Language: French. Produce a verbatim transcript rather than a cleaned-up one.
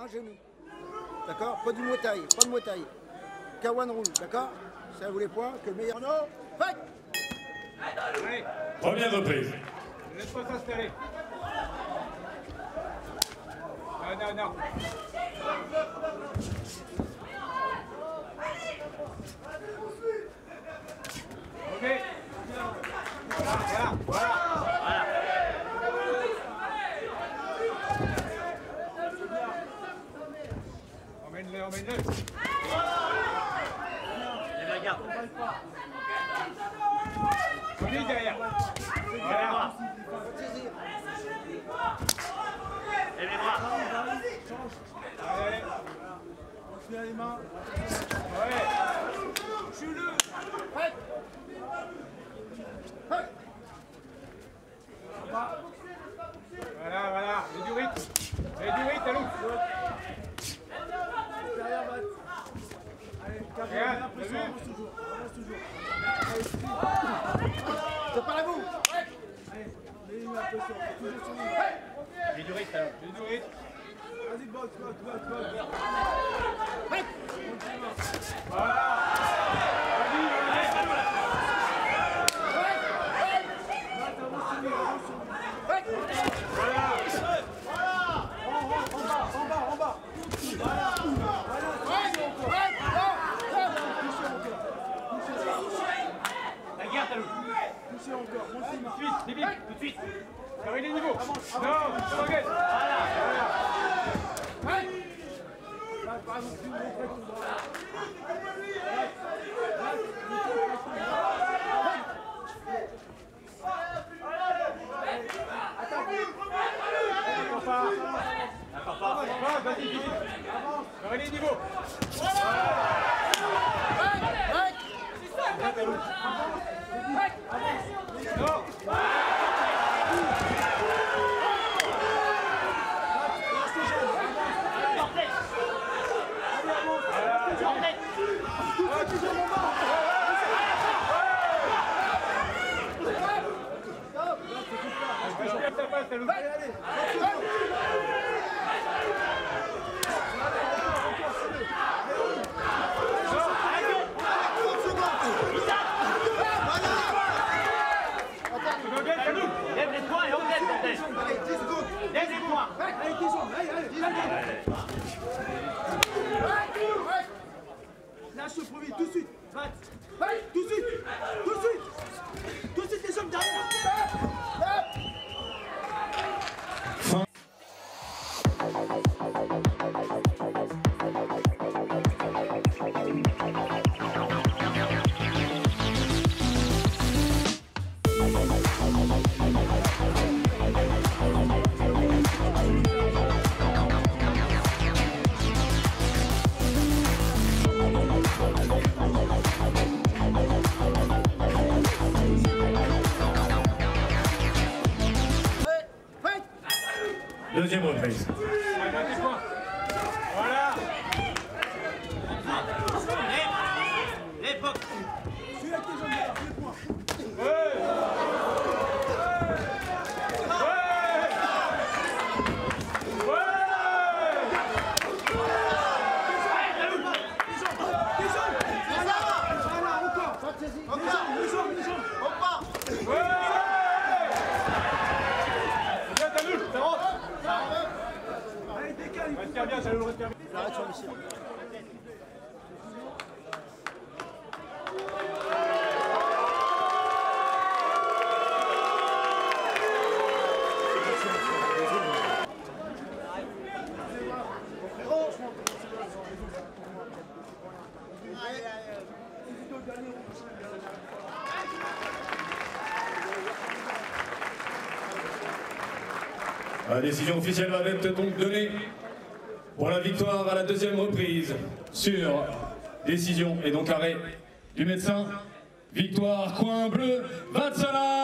un genou. D'accord? Pas du muay thai, pas de muay thai. Kawan roule, d'accord? Ça vous les points, que le meilleur. Non, fight! Première reprise. Ne laisse pas s'installer. Non, non, non. Ok. Voilà, voilà, voilà. Emmène-le, emmène-le. Les mains garde. Reviens derrière. Voilà. Et les bras. Allez. On se met les mains. Ouais. Joue-le! Fight! Fight! Voilà, voilà. Mets du rythme. Mets du rythme, Talou. Derrière, Matt. Allez, cap, Regarde, un peu t'as ça, vu? avance toujours. Avance toujours. C'est par la boue! Allez, mets-lui un peu ça. Toujours sur lui. Mets du rythme, Talou. Mets du rythme. Vas-y, boxe, boxe, boxe, boxe. Fight! Voilà. Vas-y, Matt, avance sur lui, avance sur lui. voilà. En, en, en bas, en bas, en bas. Voilà. Voilà, touchez encore. Touchez encore. La garde, Talou. Touchez encore. Monte les mains. Tout de suite, débile. Tout de suite. Car il est niveau. Non, regarde. Matt, par exemple, tu montrer ton bras. D'accord pas. D'accord pas. Avance, vas-y, vite. Car il est niveau. Non. Regarde ta passe, Talou. Allez, allez. Regarde, Talou. Lève les poings et on lève, bordel. Lève les poings. Allez, tes jambes. Allez, allez. Lâche le premier, tout de suite. Matt. Tout de suite. Tout de suite. Tout de suite, les jambes derrière. Deuxième reprise. Regarde tes points. Voilà. L'époque. Suis avec tes jambes derrière, les points. Ouais. Ouais. Ouais. Tes jambes. Voilà. Voilà, encore. Les jambes, les jambes, les jambes. Ouais. Regarde, Talou, ça rentre. Allez, décale. Respire bien, Talou, respire bien. J'arrête sur Michel. La décision officielle va être donc donnée pour la victoire à la deuxième reprise sur décision et donc arrêt du médecin. Victoire coin bleu, Vatsala.